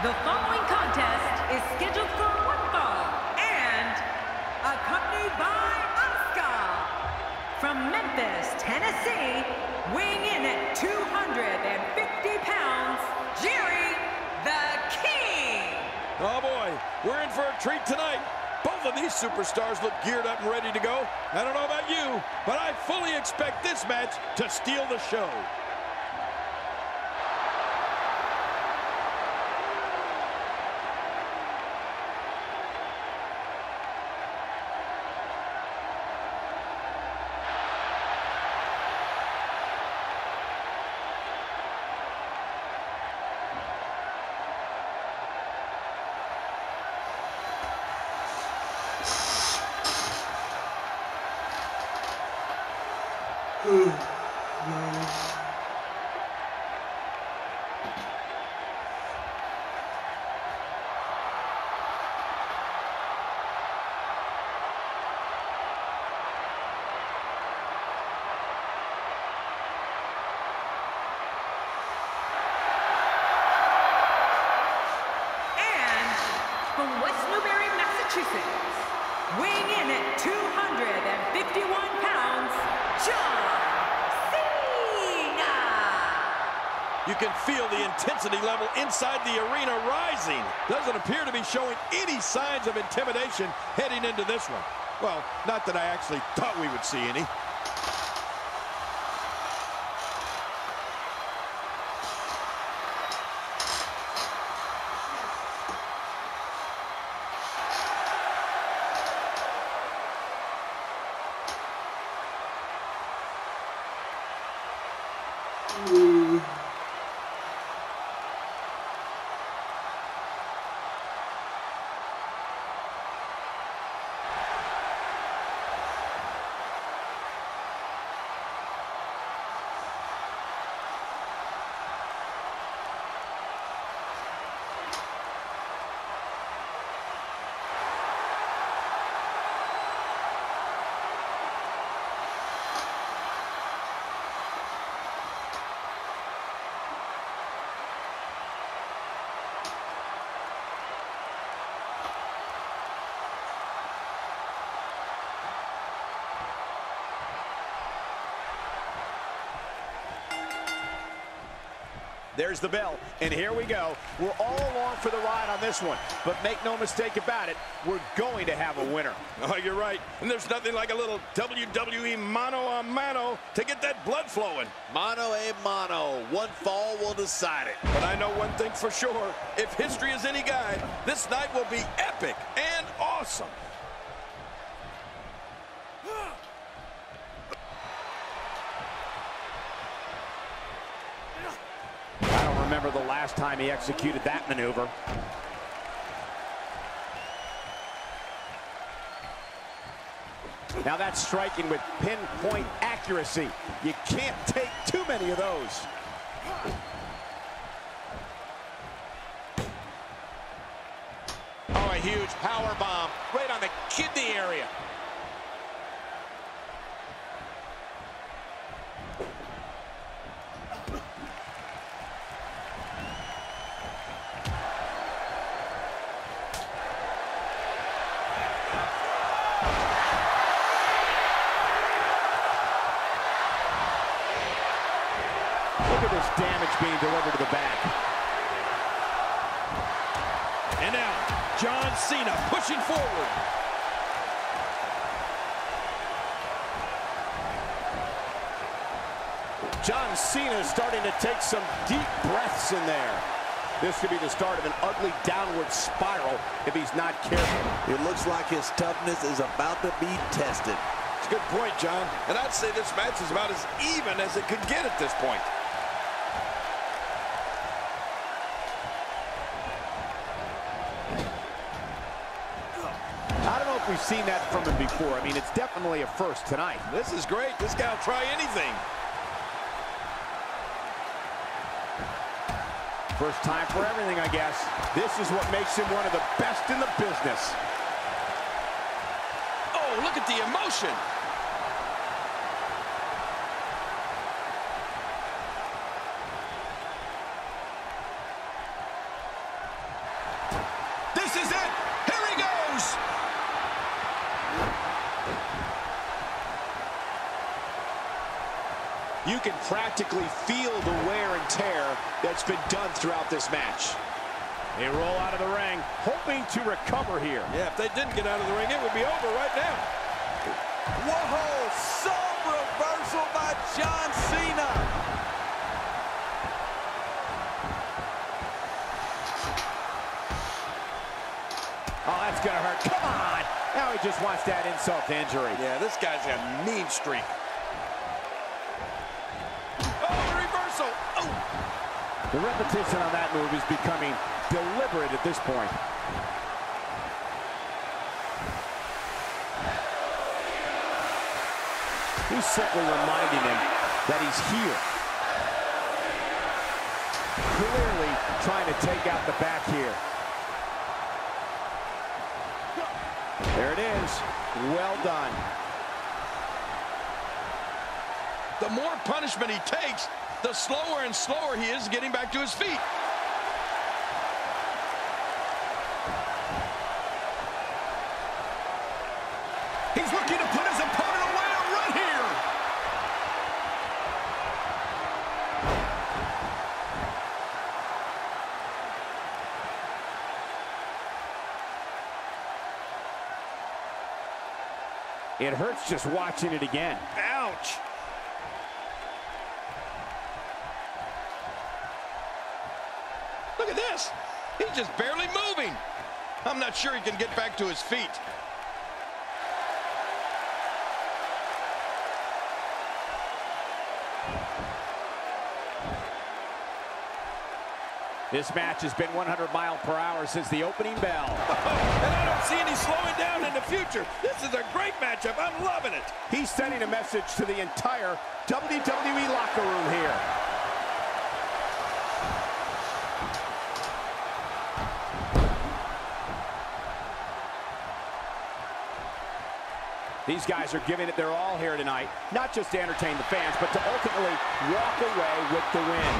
The following contest is scheduled for one fall and accompanied by Asuka. From Memphis, Tennessee, weighing in at 250 pounds, Jerry the King. Oh boy, we're in for a treat tonight. Both of these superstars look geared up and ready to go. I don't know about you, but I fully expect this match to steal the show. From West Newbury, Massachusetts, weighing in at 251 pounds, John Cena! You can feel the intensity level inside the arena rising. Doesn't appear to be showing any signs of intimidation heading into this one. Well, not that I actually thought we would see any. There's the bell, and here we go. We're all along for the ride on this one, but make no mistake about it, we're going to have a winner. Oh, you're right. And there's nothing like a little WWE mano-a-mano to get that blood flowing. Mano a mano. One fall will decide it. But I know one thing for sure. If history is any guide, this night will be epic and awesome. Remember the last time he executed that maneuver. Now that's striking with pinpoint accuracy. You can't take too many of those. Oh, a huge power bomb right on the kidney area. Look at this damage being delivered to the back. And now, John Cena pushing forward. John Cena is starting to take some deep breaths in there. This could be the start of an ugly downward spiral if he's not careful. It looks like his toughness is about to be tested. It's a good point, John. And I'd say this match is about as even as it could get at this point. I don't know if we've seen that from him before. I mean, it's definitely a first tonight. This is great. This guy will try anything. First time for everything, I guess. This is what makes him one of the best in the business. Oh, look at the emotion. This is it. Here he goes. You can practically feel the wear and tear that's been done throughout this match. They roll out of the ring, hoping to recover here. Yeah, if they didn't get out of the ring, it would be over right now. Whoa, some reversal by John Cena. Oh, that's going to hurt. Come on. Now he just wants that insult to injury. Yeah, this guy's got a mean streak. Oh, reversal. Oh. The repetition on that move is becoming deliberate at this point. He's simply reminding him that he's here. Clearly trying to take out the back here. There it is. Well done. The more punishment he takes, the slower and slower he is getting back to his feet. He's looking to put his opponent away right here. It hurts just watching it again. Ouch. Look at this. He's just barely moving. I'm not sure he can get back to his feet. This match has been 100 miles per hour since the opening bell. And I don't see any slowing down in the future. This is a great matchup. I'm loving it. He's sending a message to the entire WWE locker room here. These guys are giving it their all here tonight, not just to entertain the fans, but to ultimately walk away with the win.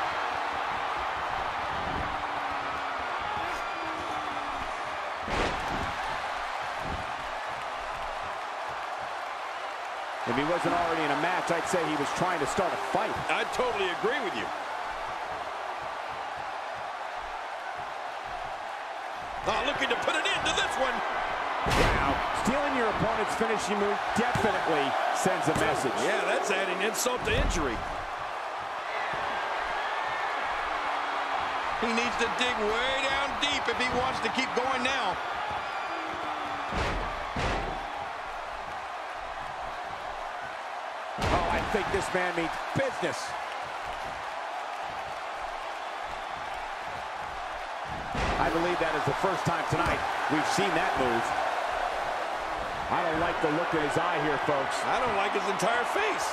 If he wasn't already in a match, I'd say he was trying to start a fight. I totally agree with you. Oh, looking to put it into this one. Wow, stealing your opponent's finishing move definitely sends a message. Yeah, that's adding insult to injury. He needs to dig way down deep if he wants to keep going now. Oh, I think this man means business. I believe that is the first time tonight we've seen that move. I don't like the look in his eye here, folks. I don't like his entire face.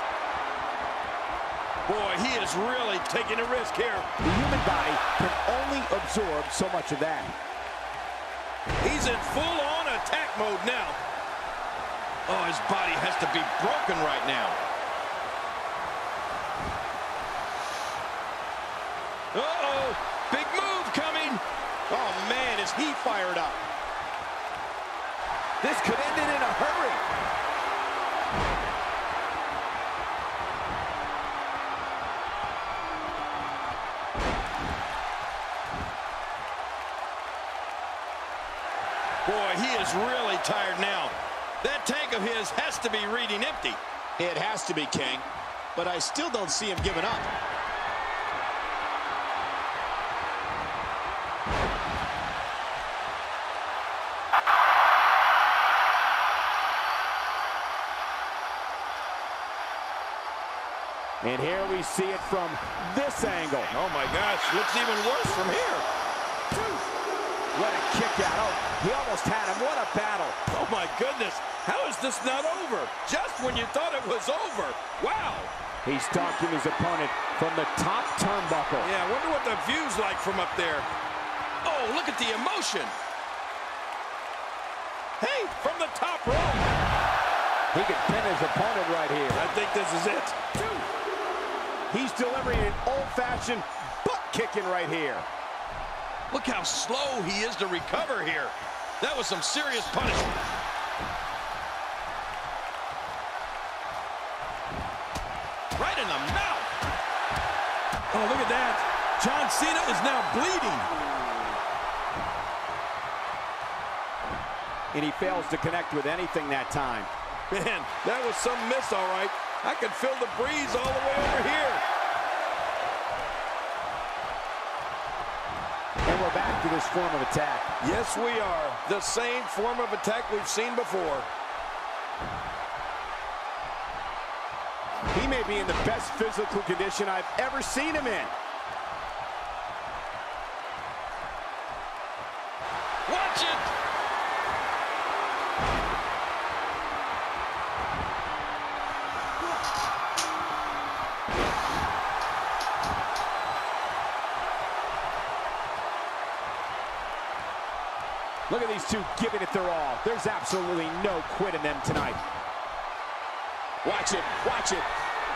Boy, he is really taking a risk here. The human body can only absorb so much of that. He's in full-on attack mode now. Oh, his body has to be broken right now. Uh-oh, big move coming. Oh, man, is he fired up. This could end it in a hurry. Boy, he is really tired now. That tank of his has to be reading empty. It has to be, King, but I still don't see him giving up. And here we see it from this angle. Oh, my gosh, looks even worse from here. What a kick out. Oh, he almost had him. What a battle. Oh, my goodness. How is this not over? Just when you thought it was over. Wow. He's stalking his opponent from the top turnbuckle. Yeah, I wonder what the view's like from up there. Oh, look at the emotion. Hey, from the top rope. He could pin his opponent right here. I think this is it. He's delivering an old-fashioned butt kicking right here. Look how slow he is to recover here. That was some serious punishment. Right in the mouth. Oh, look at that. John Cena is now bleeding. And he fails to connect with anything that time. Man, that was some miss, all right. I could feel the breeze all the way over here. And we're back to this form of attack. Yes, we are. The same form of attack we've seen before. He may be in the best physical condition I've ever seen him in. Watch it! Look at these two giving it their all. There's absolutely no quit in them tonight. Watch it. Watch it.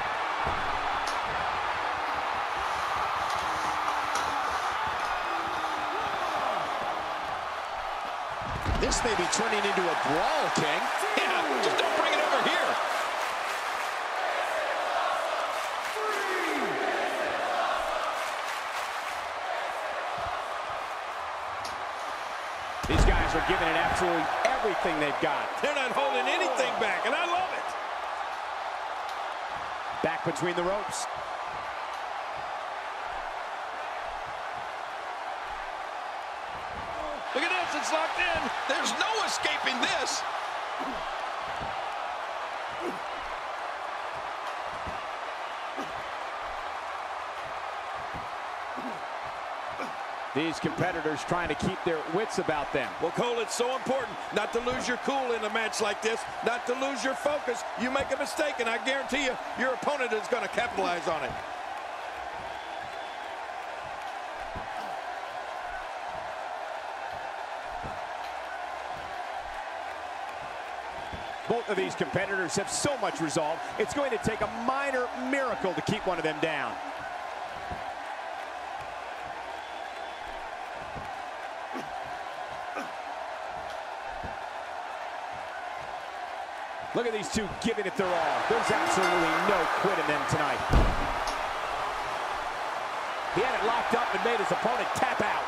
This may be turning into a brawl, King. Yeah, just don't bring it over here. These guys are giving it absolutely everything they've got. They're not holding anything back, and I love it. Back between the ropes. Look at this, it's locked in. There's no escaping this. These competitors trying to keep their wits about them. Well, Cole, it's so important not to lose your cool in a match like this, not to lose your focus. You make a mistake, and I guarantee you, your opponent is going to capitalize on it. Both of these competitors have so much resolve, it's going to take a minor miracle to keep one of them down. Look at these two giving it their all. There's absolutely no quit in them tonight. He had it locked up and made his opponent tap out.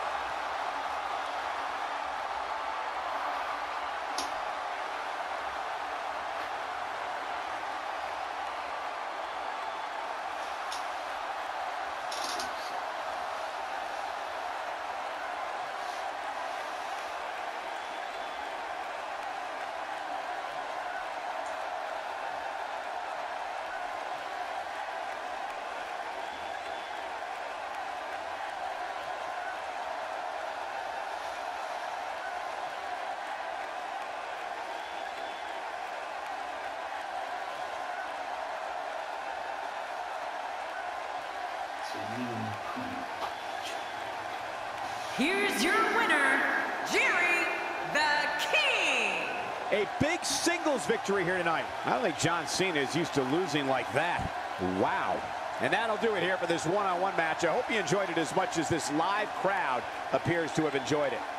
Here's your winner, Jerry the King. A big singles victory here tonight. I don't think John Cena is used to losing like that. Wow. And that'll do it here for this one-on-one match. I hope you enjoyed it as much as this live crowd appears to have enjoyed it.